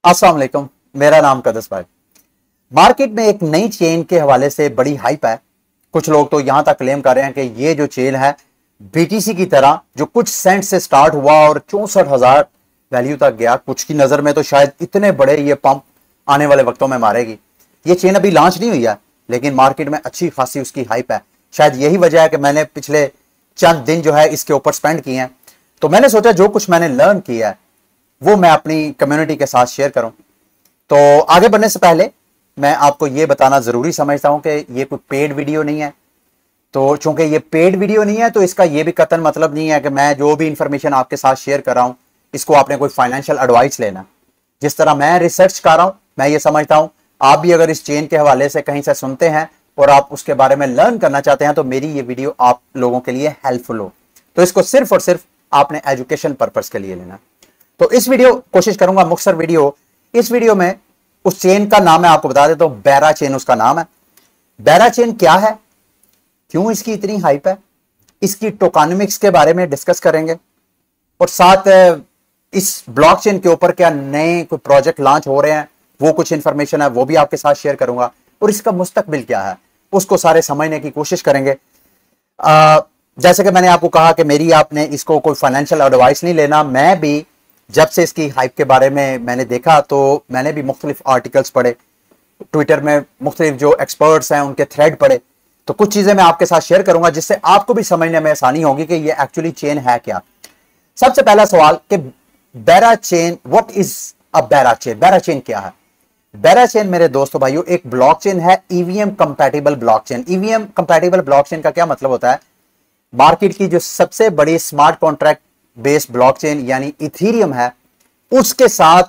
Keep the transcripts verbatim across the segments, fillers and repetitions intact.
अस्सलाम वालेकुम, मेरा नाम कदस भाई। मार्केट में एक नई चेन के हवाले से बड़ी हाइप है। कुछ लोग तो यहां तक क्लेम कर रहे हैं कि ये जो चेन है बीटीसी की तरह, जो कुछ सेंट से स्टार्ट हुआ और चौसठ हजार वैल्यू तक गया। कुछ की नजर में तो शायद इतने बड़े ये पंप आने वाले वक्तों में मारेगी। ये चेन अभी लॉन्च नहीं हुई है, लेकिन मार्केट में अच्छी खासी उसकी हाइप है। शायद यही वजह है कि मैंने पिछले चंद दिन जो है इसके ऊपर स्पेंड किए हैं। तो मैंने सोचा जो कुछ मैंने लर्न किया है वो मैं अपनी कम्युनिटी के साथ शेयर करूं। तो आगे बढ़ने से पहले मैं आपको यह बताना जरूरी समझता हूं कि ये कोई पेड वीडियो नहीं है। तो चूंकि ये पेड वीडियो नहीं है तो इसका यह भी कतन मतलब नहीं है कि मैं जो भी इंफॉर्मेशन आपके साथ शेयर कर रहा हूं इसको आपने कोई फाइनेंशियल एडवाइस लेना। जिस तरह मैं रिसर्च कर रहा हूं, मैं ये समझता हूं आप भी अगर इस चेन के हवाले से कहीं से सुनते हैं और आप उसके बारे में लर्न करना चाहते हैं तो मेरी ये वीडियो आप लोगों के लिए हेल्पफुल हो। तो इसको सिर्फ और सिर्फ आपने एजुकेशन पर्पज के लिए लेना। तो इस वीडियो कोशिश करूंगा मुख्तसर वीडियो। इस वीडियो में उस चेन का नाम मैं आपको बता देता हूं, बैरा चेन उसका नाम है। बैरा चेन क्या है, क्यों इसकी इतनी हाइप है, इसकी टोकनॉमिक्स के बारे में डिस्कस करेंगे और साथ इस ब्लॉकचेन के ऊपर क्या नए कोई प्रोजेक्ट लॉन्च हो रहे हैं वो कुछ इंफॉर्मेशन है वो भी आपके साथ शेयर करूंगा और इसका मुस्तकबिल क्या है उसको सारे समझने की कोशिश करेंगे। आ, जैसे कि मैंने आपको कहा कि मेरी आपने इसको कोई फाइनेंशियल एडवाइस नहीं लेना। मैं भी जब से इसकी हाइप के बारे में मैंने देखा तो मैंने भी मुख्तलिफ आर्टिकल्स पढ़े, ट्विटर में मुख्तलिफ जो एक्सपर्ट्स हैं उनके थ्रेड पढ़े। तो कुछ चीजें मैं आपके साथ शेयर करूंगा जिससे आपको भी समझने में आसानी होगी कि ये एक्चुअली चेन है क्या। सबसे पहला सवाल कि Berachain, what is a Berachain? Berachain क्या है? बैरा चेन मेरे दोस्तों भाइयों एक ब्लॉकचेन है, EVM compatible blockchain. EVM compatible blockchain का क्या मतलब होता है? मार्केट की जो सबसे बड़ी स्मार्ट कॉन्ट्रैक्ट बेस्ड ब्लॉकचेन यानी इथेरियम है, उसके साथ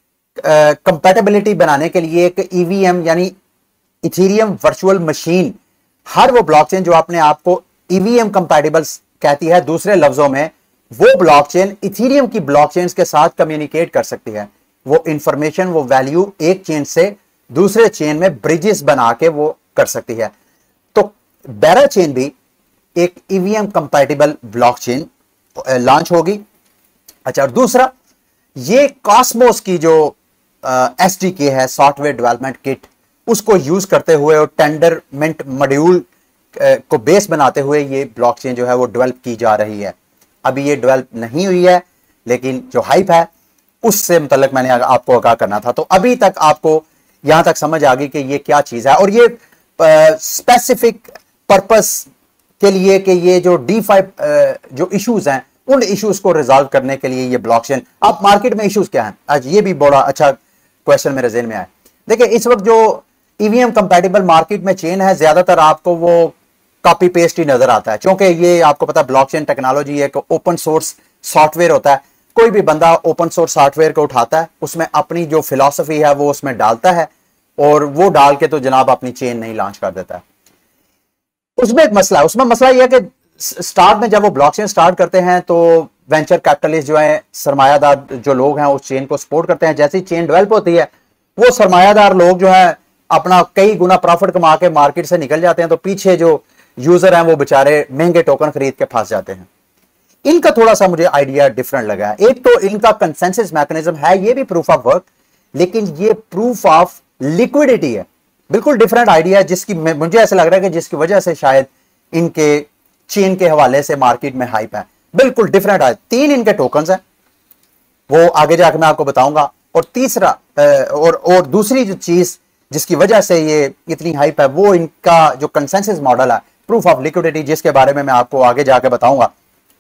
कंपैटिबिलिटी बनाने के लिए एक ईवीएम यानी इथेरियम वर्चुअल मशीन, हर वो ब्लॉकचेन जो अपने आप को ईवीएम कंपैटिबल कहती है, दूसरे लफ्जों में वो ब्लॉकचेन इथेरियम की ब्लॉकचेन्स के साथ कम्युनिकेट कर सकती है। वो इंफॉर्मेशन, वो वैल्यू एक चेन से दूसरे चेन में ब्रिजेस बना के वो कर सकती है। तो बैरा चेन भी एक ईवीएम कंपैटिबल ब्लॉकचेन लॉन्च होगी। अच्छा, और दूसरा ये कॉस्मोस की जो एसडीके है, सॉफ्टवेयर डेवलपमेंट किट, उसको यूज करते हुए और टेंडरमेंट मॉड्यूल को बेस बनाते हुए ये ब्लॉकचेन जो है वो डेवलप की जा रही है। अभी ये डेवलप नहीं हुई है, लेकिन जो हाइप है उससे मुतल्लिक मैंने आपको आगाह करना था। तो अभी तक आपको यहां तक समझ आ गई कि ये क्या चीज है और ये स्पेसिफिक पर्पस के लिए कि ये जो डी फाइव जो इश्यूज हैं उन इश्यूज को रिजॉल्व करने के लिए ये ब्लॉकचेन। अब मार्केट में इश्यूज क्या हैं, आज ये भी बड़ा अच्छा क्वेश्चन मेरे ज़हन में आया। देखिए, इस वक्त जो ईवीएम कंपैटिबल मार्केट में चेन है, ज्यादातर आपको वो कॉपी पेस्ट ही नजर आता है, क्योंकि ये आपको पता है ब्लॉकचेन टेक्नोलॉजी एक ओपन सोर्स सॉफ्टवेयर होता है। कोई भी बंदा ओपन सोर्स सॉफ्टवेयर को उठाता है, उसमें अपनी जो फिलॉसफी है वो उसमें डालता है और वो डाल के तो जनाब अपनी चेन नहीं लॉन्च कर देता है। उसमें एक मसला है, उसमें मसला यह है कि स्टार्ट में जब वो ब्लॉकचेन स्टार्ट करते हैं तो वेंचर कैपिटलिस्ट जो है, सरमायादार जो लोग हैं उस चेन को सपोर्ट करते हैं। जैसी चेन डेवलप होती है वो सरमायादार लोग जो है अपना कई गुना प्रॉफिट कमा के मार्केट से निकल जाते हैं, तो पीछे जो यूजर हैं वो बेचारे महंगे टोकन खरीद के फंस जाते हैं। इनका थोड़ा सा मुझे आइडिया डिफरेंट लगा। एक तो इनका कंसेंसस मैकेनिज्म है, ये भी प्रूफ ऑफ वर्क, लेकिन ये प्रूफ ऑफ लिक्विडिटी है। बिल्कुल डिफरेंट आइडिया, जिसकी मुझे ऐसा लग रहा है कि जिसकी वजह से शायद इनके चेन के हवाले से मार्केट में हाइप है। बिल्कुल डिफरेंट है। तीन इनके टोकन्स हैं, वो आगे जाकर मैं आपको बताऊंगा। और तीसरा और और दूसरी जो चीज जिसकी वजह से ये इतनी हाइप है वो इनका जो कंसेंसस मॉडल है, प्रूफ ऑफ लिक्विडिटी, जिसके बारे में मैं आपको आगे जाके बताऊंगा।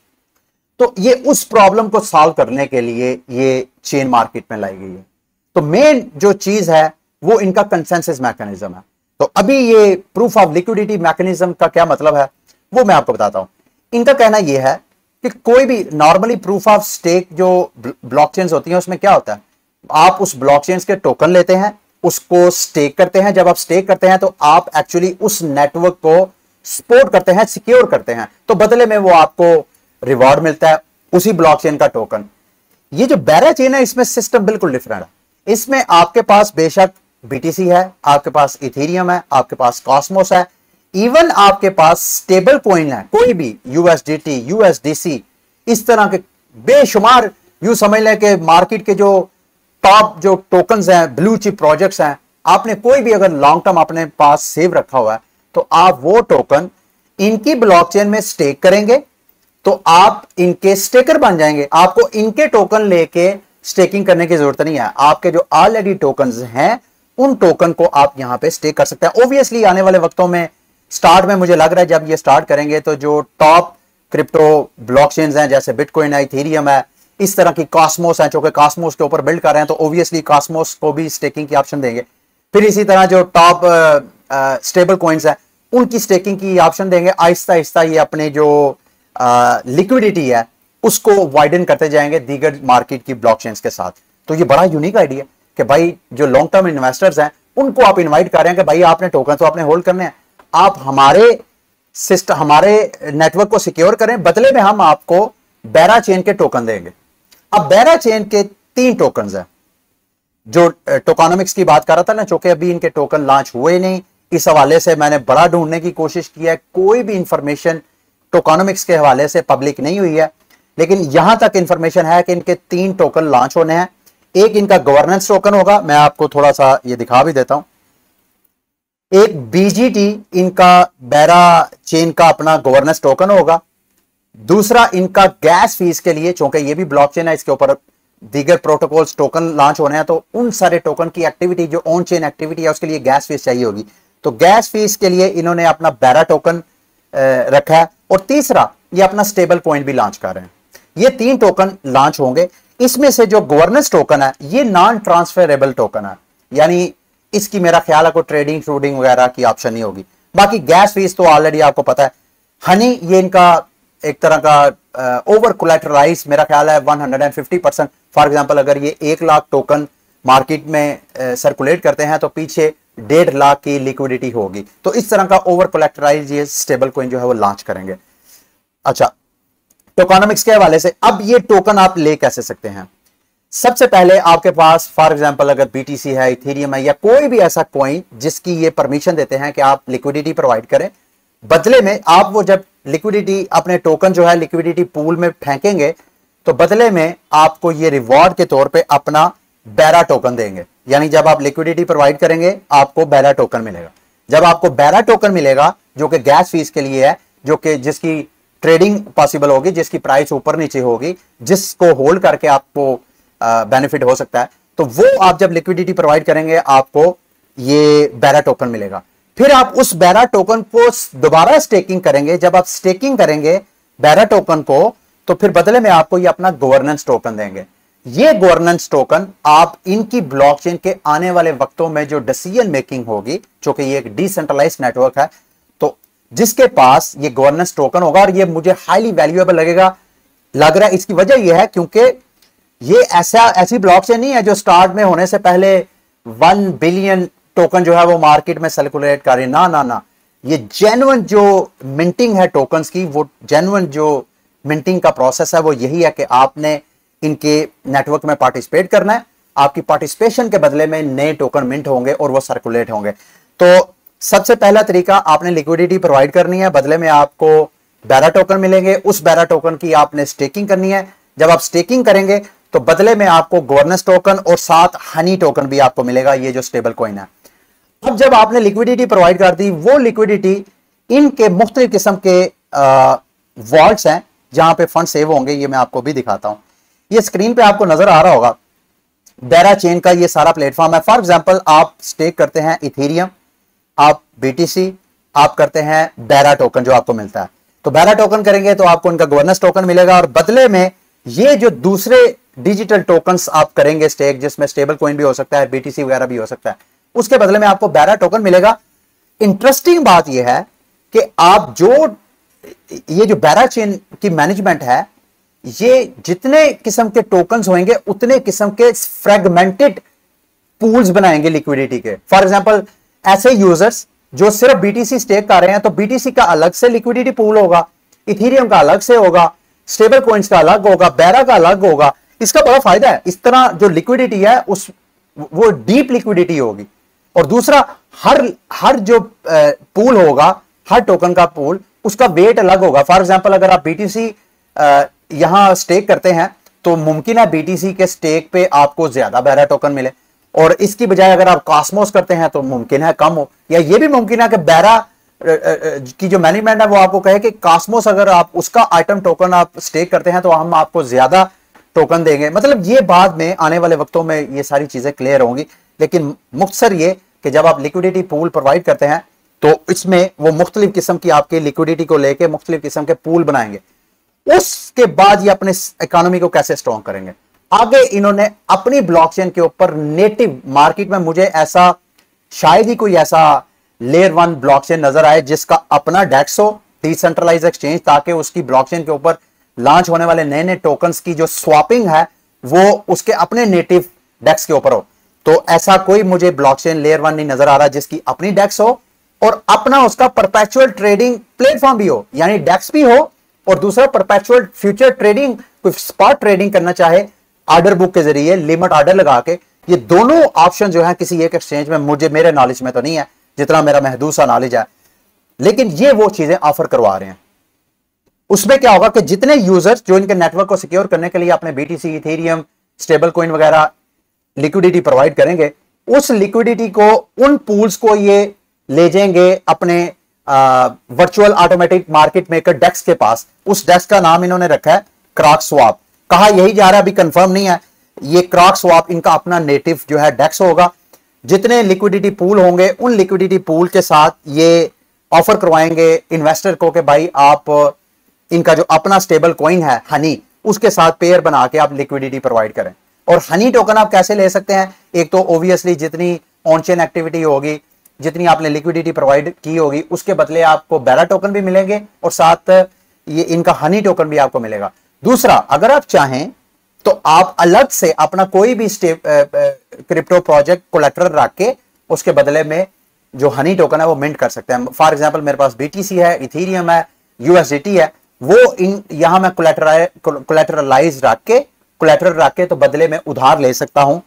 तो ये उस प्रॉब्लम को सॉल्व करने के लिए ये चेन मार्केट में लाई गई है। तो मेन जो चीज है वो इनका कंसेंसस मैकेनिज्म है। तो अभी ये प्रूफ ऑफ लिक्विडिटी मैकेनिज्म का क्या मतलब है वो मैं आपको बताता हूं। इनका कहना यह है कि कोई भी नॉर्मली प्रूफ ऑफ स्टेक जो ब्लॉकचेन्स होती हैं उसमें क्या होता है, आप उस ब्लॉकचेन्स के टोकन लेते हैं, उसको स्टेक करते हैं। जब आप स्टेक करते हैं तो आप एक्चुअली उस नेटवर्क को सपोर्ट करते हैं, सिक्योर करते हैं, तो बदले में वो आपको रिवॉर्ड मिलता है, उसी ब्लॉकचेन का टोकन। ये जो बैरा चेन है इसमें सिस्टम बिल्कुल डिफरेंट है। इसमें आपके पास बेशक बीटीसी है, आपके पास इथेरियम है, आपके पास कॉस्मोस है, इवन आपके पास स्टेबल कॉइन है, कोई भी यूएसडीटी, यूएसडीसी, इस तरह के बेशुमार, यूं समझ लें कि मार्केट के जो टॉप जो टोकन्स हैं, ब्लू चिप प्रोजेक्ट्स हैं, आपने कोई भी अगर लॉन्ग टर्म अपने पास सेव रखा हुआ है तो आप वो टोकन इनकी ब्लॉकचेन में स्टेक करेंगे तो आप इनके स्टेकर बन जाएंगे। आपको इनके टोकन लेके स्टेकिंग करने की जरूरत नहीं है। आपके जो ऑलरेडी टोकन्स हैं उन टोकन को आप यहां पे स्टेक कर सकते हैं। ऑब्वियसली आने वाले वक्तों में स्टार्ट में मुझे लग रहा है जब ये स्टार्ट करेंगे तो जो टॉप क्रिप्टो ब्लॉकचेन्स हैं जैसे बिटकॉइन है, इथेरियम है, इस तरह की कॉस्मोस है, जो कि कॉस्मोस के ऊपर बिल्ड कर रहे हैं, तो ऑब्वियसली कॉस्मोस को भी स्टेकिंग की ऑप्शन देंगे। फिर इसी तरह जो टॉप स्टेबल कॉइन्स है उनकी स्टेकिंग की ऑप्शन देंगे। आहिस्ता आहिस्ता ये अपने जो लिक्विडिटी है उसको वाइडन करते जाएंगे दीगर मार्केट की ब्लॉकचेन्स के साथ। तो ये बड़ा यूनिक आइडिया कि भाई जो लॉन्ग टर्म इन्वेस्टर्स हैं उनको आप इनवाइट कर रहे हैं कि भाई आपने टोकन तो आपने होल्ड करने हैं, आप हमारे सिस्टम हमारे नेटवर्क को सिक्योर करें, बदले में हम आपको बेरा चेन के टोकन देंगे। अब बेरा चेन के तीन टोकन हैं जो टोकनोमिक्स की बात कर रहा था ना, चूंकि अभी इनके टोकन लॉन्च हुए नहीं, इस हवाले से मैंने बड़ा ढूंढने की कोशिश की है, कोई भी इंफॉर्मेशन टोकनोमिक्स के हवाले से पब्लिक नहीं हुई है। लेकिन यहां तक इंफॉर्मेशन है कि इनके तीन टोकन लॉन्च होने हैं। एक इनका गवर्नेंस टोकन होगा, मैं आपको थोड़ा सा ये दिखा भी देता हूं। एक बीजीटी इनका बेरा चेन का अपना गवर्नेंस टोकन होगा। दूसरा इनका गैस फीस के लिए, चूंकि ये भी ब्लॉकचेन है, इसके ऊपर दीगर प्रोटोकॉल्स टोकन लॉन्च होने हैं, तो उन सारे टोकन की एक्टिविटी जो ऑन चेन एक्टिविटी है उसके लिए गैस फीस चाहिए होगी, तो गैस फीस के लिए इन्होंने अपना बेरा टोकन रखा है। और तीसरा ये अपना स्टेबल कॉइन भी लॉन्च कर रहे हैं। ये तीन टोकन लॉन्च होंगे। इसमें से जो गवर्नेंस टोकन है ये नॉन ट्रांसफरेबल टोकन है, यानी इसकी मेरा ख्याल है कोई ट्रेडिंग ट्रूडिंग वगैरह की ऑप्शन नहीं होगी। बाकी गैस फीस तो ऑलरेडी आपको पता है। हनी ये इनका एक तरह का ओवर कोलैटरलाइज मेरा ख्याल है one hundred fifty percent. For example अगर ये एक लाख टोकन मार्केट में सर्कुलेट करते हैं तो पीछे डेढ़ लाख की लिक्विडिटी होगी। तो इस तरह का ओवर कोलैटरलाइज ये स्टेबल कॉइन जो है वो लॉन्च करेंगे। अच्छा, टोकनोमिक्स के हवाले से अब ये टोकन आप ले कैसे सकते हैं? सबसे पहले आपके पास फॉर एग्जांपल अगर बीटीसी है, इथेरियम है, या कोई भी ऐसा कॉइन जिसकी ये परमिशन देते हैं कि आप लिक्विडिटी प्रोवाइड करें, बदले में आप वो जब लिक्विडिटी अपने टोकन जो है लिक्विडिटी पूल में फेंकेंगे तो बदले में आपको ये रिवॉर्ड के तौर पे अपना बेरा टोकन देंगे। यानी जब आप लिक्विडिटी प्रोवाइड करेंगे आपको बेरा टोकन मिलेगा। जब आपको बेरा टोकन मिलेगा जो कि गैस फीस के लिए है, जो कि जिसकी ट्रेडिंग पॉसिबल होगी, जिसकी प्राइस ऊपर नीचे होगी, जिसको होल्ड करके आपको बेनिफिट हो सकता है, तो वो आप जब लिक्विडिटी प्रोवाइड करेंगे आपको ये बेरा टोकन मिलेगा। फिर आप उस बेरा टोकन को दोबारा स्टेकिंग करेंगे। जब आप स्टेकिंग करेंगे बेरा टोकन को तो फिर बदले में आपको ये अपना गवर्नेंस टोकन देंगे। ये गवर्नेंस टोकन आप इनकी ब्लॉकचेन के आने वाले वक्तों में जो डिसीजन मेकिंग होगी, क्योंकि ये एक डिसेंट्रलाइज्ड नेटवर्क है, तो जिसके पास ये गवर्नेंस टोकन होगा, और ये मुझे हाईली वैल्यूएबल लगेगा लग रहा है। इसकी वजह यह है क्योंकि ये ऐसा ऐसी ब्लॉकचेन नहीं है जो स्टार्ट में होने से पहले वन बिलियन टोकन जो है वो मार्केट में सर्कुलेट कर रही है। ना ना ना, ये जेन्युइन जो मिंटिंग है टोकन्स की, वो जेन्युइन जो मिंटिंग का प्रोसेस है वो यही है कि आपने इनके नेटवर्क में पार्टिसिपेट करना है। आपकी पार्टिसिपेशन के बदले में नए टोकन मिंट होंगे और वो सर्कुलेट होंगे। तो सबसे पहला तरीका, आपने लिक्विडिटी प्रोवाइड करनी है, बदले में आपको बेरा टोकन मिलेंगे। उस बेरा टोकन की आपने स्टेकिंग करनी है। जब आप स्टेकिंग करेंगे तो बदले में आपको गवर्नेंस टोकन और साथ हनी टोकन भी आपको मिलेगा, ये जो स्टेबल कॉइन है। अब जब आपने लिक्विडिटी प्रोवाइड कर दी, वो लिक्विडिटी इनके मुख्तलिफ किस्म के वॉल्ट्स हैं जहां पे फंड सेव होंगे। ये मैं आपको भी दिखाता हूं। ये स्क्रीन पे आपको नजर आ रहा होगा बेरा चेन का ये सारा प्लेटफॉर्म है। फॉर एग्जांपल आप स्टेक करते हैं इथेरियम, आप बीटीसी, आप करते हैं बेरा टोकन जो आपको मिलता है। तो बेरा टोकन करेंगे तो आपको इनका गवर्नेंस टोकन मिलेगा, और बदले में ये जो दूसरे डिजिटल टोकन्स आप करेंगे स्टेक, जिसमें स्टेबल कॉइन भी हो सकता है, बीटीसी वगैरह भी हो सकता है, उसके बदले में आपको बेरा टोकन मिलेगा। इंटरेस्टिंग बात यह है कि आप जो ये जो बेरा चेन की मैनेजमेंट है, ये जितने किस्म के टोकन्स होंगे उतने किस्म के फ्रेगमेंटेड पूल्स बनाएंगे लिक्विडिटी के। फॉर एग्जांपल ऐसे यूजर्स जो सिर्फ बीटीसी स्टेक कर रहे हैं तो बीटीसी का अलग से लिक्विडिटी पूल होगा, इथेरियम का अलग से होगा, स्टेबल कॉइन्स का अलग होगा, बेरा का अलग होगा। इसका बड़ा फायदा है। इस तरह जो लिक्विडिटी है उस वो डीप लिक्विडिटी होगी। और दूसरा, हर हर जो पूल होगा, हर टोकन का पूल, उसका वेट अलग होगा। फॉर एग्जांपल अगर आप बीटीसी यहां स्टेक करते हैं तो मुमकिन है बीटीसी के स्टेक पे आपको ज्यादा बेरा टोकन मिले, और इसकी बजाय अगर आप कॉस्मोस करते हैं तो मुमकिन है कम हो, या ये भी मुमकिन है कि बेरा की जो मैनेजमेंट है वो आपको कहे कि कॉस्मोस अगर आप उसका आइटम टोकन आप स्टेक करते हैं तो हम आपको ज्यादा टोकन देंगे। मतलब ये बाद में आने वाले वक्तों में ये सारी चीजें क्लियर होंगी, लेकिन मुख्तसर ये कि जब आप लिक्विडिटी पूल प्रोवाइड करते हैं तो इसमें वो मुख्तलिफ किस्म की आपकी लिक्विडिटी को लेके मुख्तलिफ किस्म के पूल बनाएंगे, उसके बाद ये अपने इकोनॉमी को कैसे स्ट्रॉन्ग करेंगे। आगे इन्होंने अपनी ब्लॉकचेन के ऊपर नेटिव मार्केट में मुझे ऐसा शायद ही कोई ऐसा लेयर वन ब्लॉकचेन नजर आए जिसका अपना डेक्स हो, डिसेंट्रलाइज एक्सचेंज, ताकि उसकी ब्लॉकचेन के ऊपर लॉन्च होने वाले नए नए टोकन्स की जो स्वैपिंग है वो उसके अपने नेटिव डेक्स के ऊपर हो। तो ऐसा कोई मुझे ब्लॉकचेन लेयर वन नहीं नजर आ रहा जिसकी अपनी डेक्स हो और अपना उसका परपेचुअल ट्रेडिंग प्लेटफॉर्म भी हो, यानी डेक्स भी हो और दूसरा परपेचुअल फ्यूचर ट्रेडिंग, कोई स्पॉट ट्रेडिंग करना चाहे ऑर्डर बुक के जरिए लिमिट ऑर्डर लगा के, ये दोनों ऑप्शन जो है किसी एक एक्सचेंज में, मुझे मेरे नॉलेज में तो नहीं है जितना मेरा महदूद सा नॉलेज है, लेकिन ये वो चीजें ऑफर करवा रहे हैं। उसमें क्या होगा कि जितने यूजर्स जो इनके नेटवर्क को सिक्योर करने के लिए अपने बीटीसी, इथेरियम, स्टेबल कॉइन वगैरह लिक्विडिटी प्रोवाइड करेंगे, उस लिक्विडिटी को, उन पूल्स को ये ले जाएंगे अपने virtual automatic market maker dex के पास। उस डेक्स का नाम इन्होंने रखा है क्रॉक स्वैप। कहा यही जा रहा है, अभी कंफर्म नहीं है। ये क्रॉक स्वैप इनका अपना नेटिव जो है डेक्स होगा। जितने लिक्विडिटी पूल होंगे उन लिक्विडिटी पूल के साथ ये ऑफर करवाएंगे इन्वेस्टर को कि भाई आप इनका जो अपना स्टेबल कॉइन है हनी, उसके साथ पेयर बना के आप लिक्विडिटी प्रोवाइड करें। और हनी टोकन आप कैसे ले सकते हैं? एक तो ओब्वियसली जितनी ऑन चेन एक्टिविटी होगी, जितनी आपने लिक्विडिटी प्रोवाइड की होगी, उसके बदले आपको बेरा टोकन भी मिलेंगे और साथ ये इनका हनी टोकन भी आपको मिलेगा। दूसरा, अगर आप चाहें तो आप अलग से अपना कोई भी क्रिप्टो प्रोजेक्ट कोलेटरल रख के उसके बदले में जो हनी टोकन है वो मिंट कर सकते हैं। फॉर एग्जांपल मेरे पास बीटीसी है, इथेरियम है, यूएसडीटी है, वो इन यहां मैं कोलेटरलाइज रख के कोलेटरल रख के तो बदले में उधार ले सकता हूं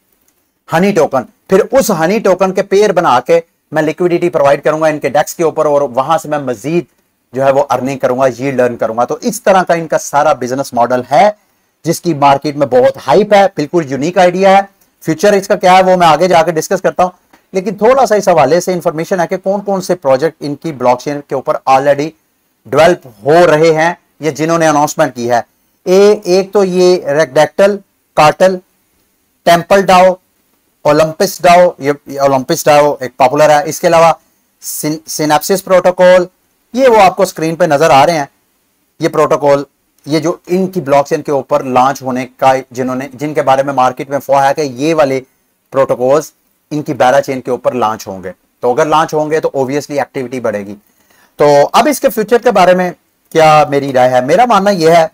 हनी टोकन। फिर उस हनी टोकन के पेयर बना के मैं लिक्विडिटी प्रोवाइड करूंगा इनके डेक्स के ऊपर और वहां से मैं मजीद जो है वो अर्निंग करूंगा, यील्ड अर्न करूंगा। तो इस तरह का इनका सारा बिजनेस मॉडल है जिसकी मार्केट में बहुत हाइप है, बिल्कुल यूनिक आइडिया है। फ्यूचर इसका क्या है वो मैं आगे जाकर डिस्कस करता हूं, लेकिन थोड़ा सा इस हवाले से इंफॉर्मेशन है कि कौन कौन से प्रोजेक्ट इनकी ब्लॉकचेन के ऊपर ऑलरेडी डेवलप हो रहे हैं या जिन्होंने अनाउंसमेंट की है। ए, एक तो ये Redacted, Cartel, Temple DAO, Olympus DAO, ये ओलंपिस डाओ एक पॉपुलर है। इसके अलावा सिनेप्सिस प्रोटोकॉल, ये वो आपको स्क्रीन पे नजर आ रहे हैं। ये प्रोटोकॉल, ये जो इनकी ब्लॉकचेन के ऊपर लॉन्च होने का जिन्होंने जिनके बारे में मार्केट में अफवाह है कि ये वाले प्रोटोकॉल्स इनकी बेरा चेन के ऊपर लॉन्च होंगे। तो अगर लॉन्च होंगे तो ऑब्वियसली एक्टिविटी बढ़ेगी। तो अब इसके फ्यूचर के बारे में क्या मेरी राय है? मेरा मानना यह है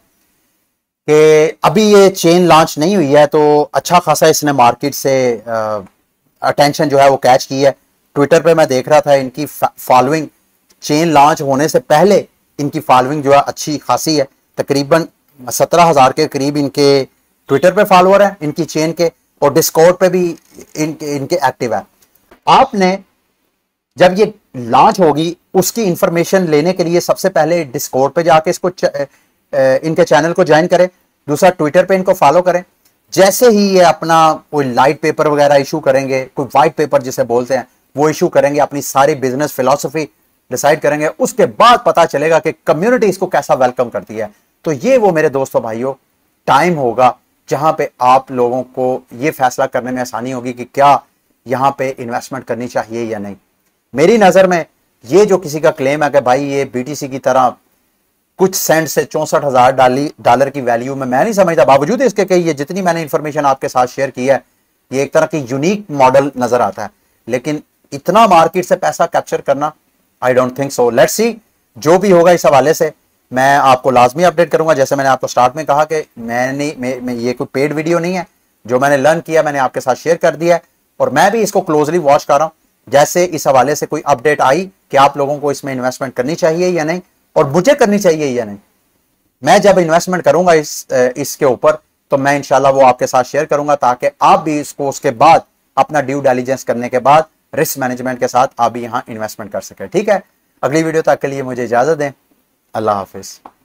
कि अभी ये चेन लॉन्च नहीं हुई है तो अच्छा खासा इसने मार्केट से अटेंशन जो है वो कैच की है। ट्विटर पे मैं देख रहा था इनकी फॉलोइंग चेन लॉन्च होने से पहले इनकी फॉलोइंग जो है अच्छी खासी है। तकरीबन सत्रह हजार के करीब इनके ट्विटर पे फॉलोअर हैं इनकी चेन के, और डिस्कॉर्ड पे भी इनके इनके एक्टिव है। आपने जब ये लॉन्च होगी उसकी इंफॉर्मेशन लेने के लिए सबसे पहले डिस्कॉर्ड पे जाके इसको च, इनके चैनल को ज्वाइन करें। दूसरा, ट्विटर पे इनको फॉलो करें। जैसे ही ये अपना कोई लाइट पेपर वगैरह इशू करेंगे, कोई व्हाइट पेपर जिसे बोलते हैं, वो इशू करेंगे, अपनी सारी बिजनेस फिलॉसफी डिसाइड करेंगे, उसके बाद पता चलेगा कि कम्युनिटी इसको कैसा वेलकम करती है। तो ये वो मेरे दोस्तों भाइयों टाइम होगा जहां पे आप लोगों को ये फैसला करने में आसानी होगी कि क्या यहां पे इन्वेस्टमेंट करनी चाहिए या नहीं। मेरी नजर में ये जो किसी का क्लेम है कि भाई ये बीटीसी की तरह कुछ सेंट से चौसठ हजार डॉलर की वैल्यू में, मैं नहीं समझता। बावजूद इसके कि ये जितनी मैंने इंफॉर्मेशन आपके साथ शेयर की है, ये एक तरह की यूनिक मॉडल नजर आता है, लेकिन इतना मार्केट से पैसा कैप्चर करना I don't think so. Let's see, जो भी होगा इस हवाले से मैं आपको लाजमी अपडेट करूंगा। जैसे मैंने आपको स्टार्ट में कहा कि मैंने मैं, मैं, ये कोई पेड वीडियो नहीं है, जो मैंने लर्न किया मैंने आपके साथ शेयर कर दिया है और मैं भी इसको क्लोजली वॉच कर रहा हूं। जैसे इस हवाले से कोई अपडेट आई कि आप लोगों को इसमें इन्वेस्टमेंट करनी चाहिए या नहीं और मुझे करनी चाहिए या नहीं, मैं जब इन्वेस्टमेंट करूंगा इस इसके ऊपर तो मैं इंशाल्लाह वो आपके साथ शेयर करूंगा, ताकि आप भी इसको उसके बाद अपना ड्यू डिलिजेंस करने के बाद रिस्क मैनेजमेंट के साथ आप भी यहां इन्वेस्टमेंट कर सके। ठीक है, अगली वीडियो तक के लिए मुझे इजाजत दें। अल्लाह हाफिज।